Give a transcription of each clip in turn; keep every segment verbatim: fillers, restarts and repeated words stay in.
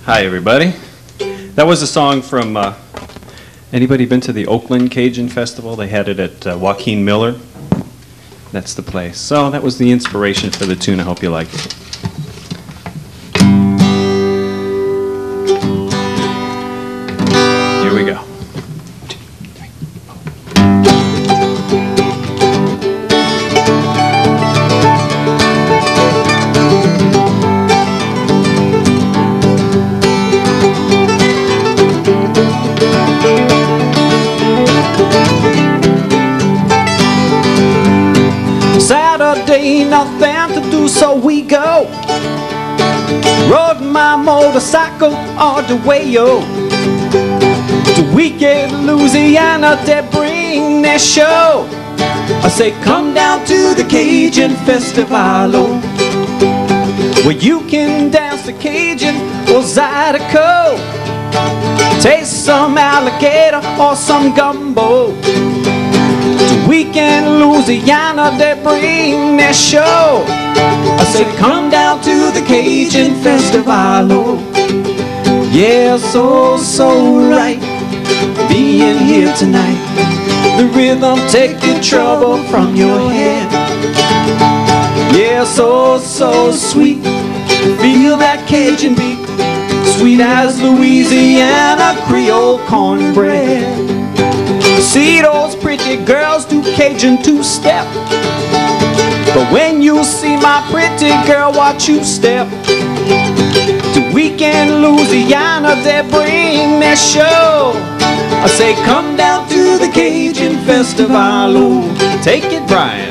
Hi, everybody. That was a song from, uh, anybody been to the Oakland Cajun Festival? They had it at uh, Joaquin Miller. That's the place. So that was the inspiration for the tune. I hope you liked it. Here we go. Saturday, nothing to do, so we go. Rode my motorcycle all the way, yo. To Weekend, Louisiana, they bring their show. I say, come down to the Cajun Festival, oh, where you can dance the Cajun or Zydeco. Taste some alligator or some gumbo. To Weekend, Louisiana, they bring their show. I said, come down to the Cajun Festival, oh, yeah, so, so right, being here tonight. The rhythm take your trouble from your head. Yeah, so, so sweet, feel that Cajun beat, sweet as Louisiana Creole cornbread. See those pretty girls do Cajun two-step, but when you see my pretty girl, watch you step. To Weekend, Louisiana, they bring their show. I say, come down to the Cajun Festival, oh, take it, Brian.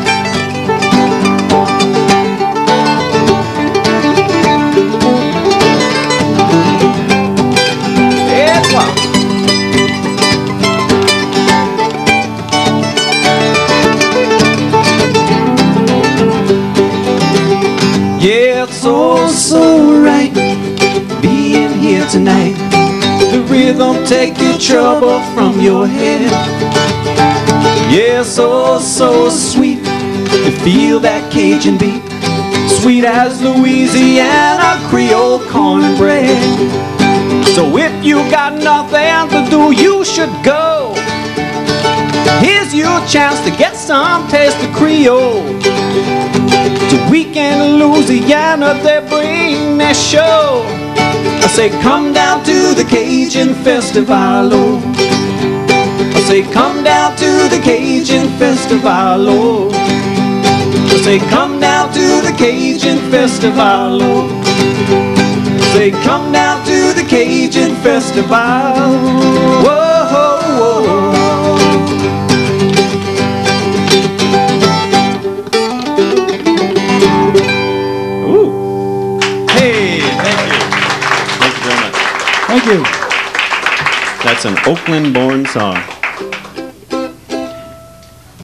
Yeah, it's so, so right, being here tonight. The rhythm take your trouble from your head. Yeah, so, so sweet, to feel that Cajun beat, sweet as Louisiana Creole cornbread. So if you got nothing to do, you should go. Here's your chance to get some taste of Creole. To Weekend, Louisiana, they bring their show. I say, come down to the Cajun Festival, oh, I say, come down to the Cajun Festival, oh, I say, come down to the Cajun Festival, oh, I say, come down to the Cajun Festival. Whoa, whoa, whoa. Thank you. Thank you. That's an Oakland-born song.